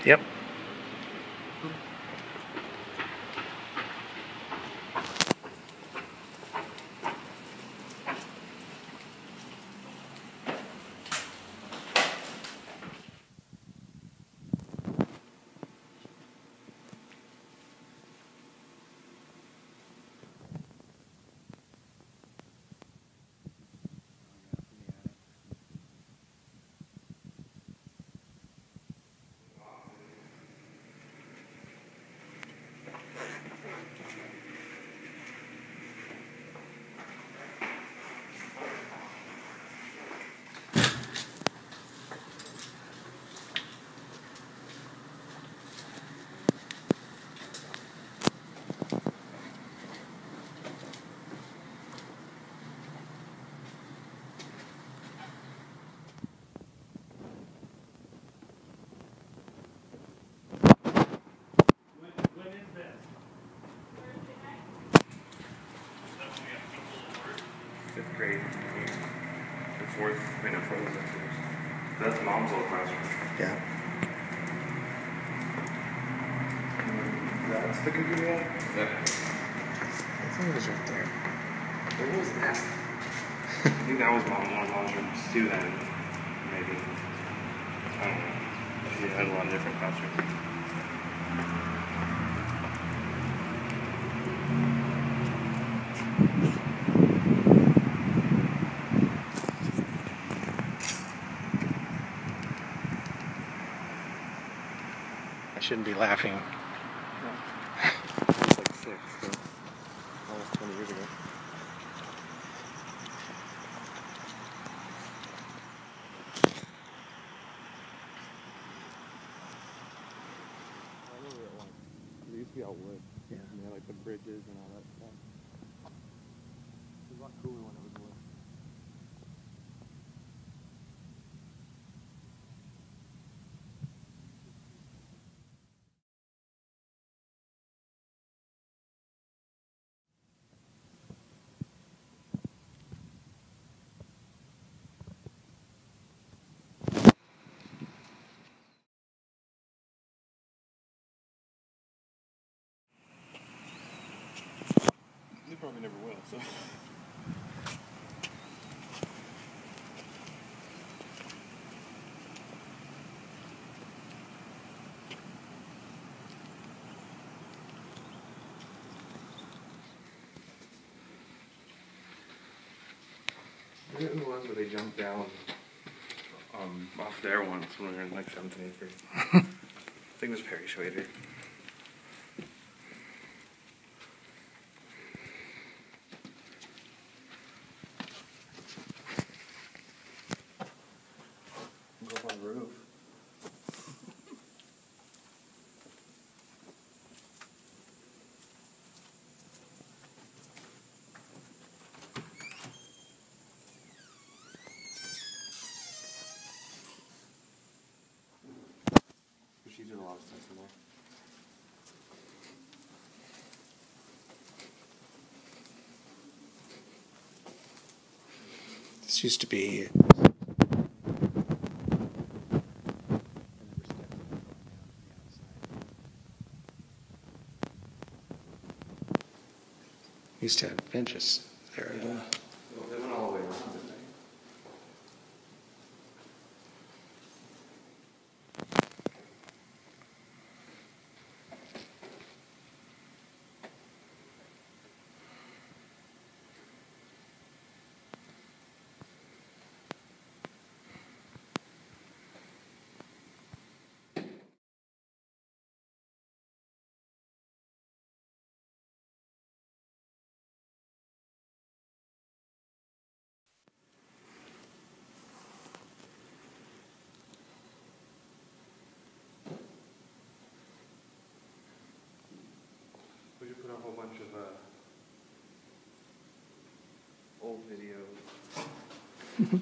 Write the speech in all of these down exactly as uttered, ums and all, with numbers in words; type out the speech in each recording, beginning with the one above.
Yep. Fifth grade. The fourth, I know, fourth is upstairs. That's mom's old classroom. Yeah. That's the computer wall? Yeah. I think it was right there. What was that? I think that was mom, one of mom's rooms too then. Maybe. I don't know. She had a lot of different classrooms. I shouldn't be laughing. No. It was like six, so almost twenty years ago. I remember it once. It used to be all wood. Yeah. And they had like the bridges and all that stuff. It was a lot cooler when it was wood. They probably never will, so. I didn't know the ones where they jumped down um, off there once when we were in like seventh and eighth grade. I think it was Perry Schwader. Go up on the roof. She did a lot of stuff in there. This used to be. We used to have benches there. Yeah. Well, they went all the way around, didn't they? We should put a whole bunch of uh, old videos.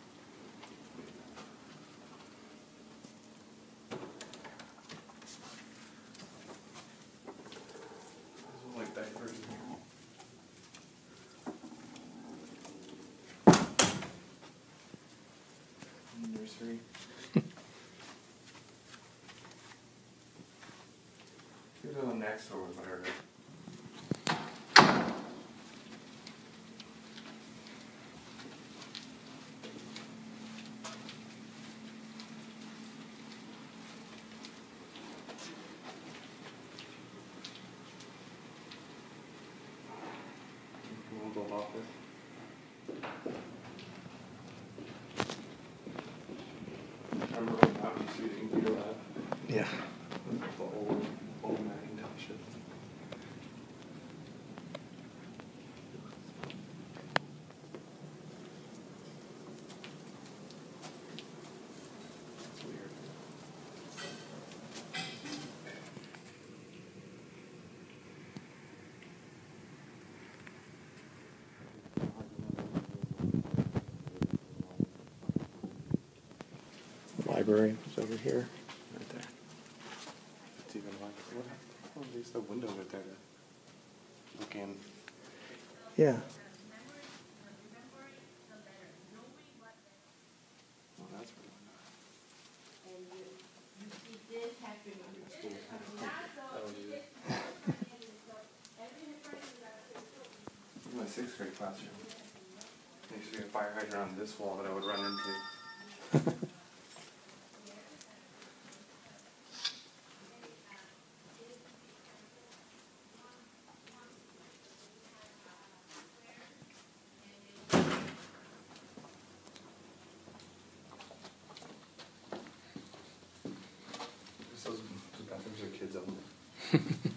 This is like diapers in here. Nursery. next door was whatever. Old office. I remember when that used to be the computer lab. Yeah. The old, old Macintoshes. That's weird. Library is over here. Right there. It's even like, what happened? Oh, there's the window right there to look in. Yeah. Oh, that's really nice. In my sixth grade classroom, there used to be a fire hydrant on this wall that I would run into. Those, those bathrooms are kids only.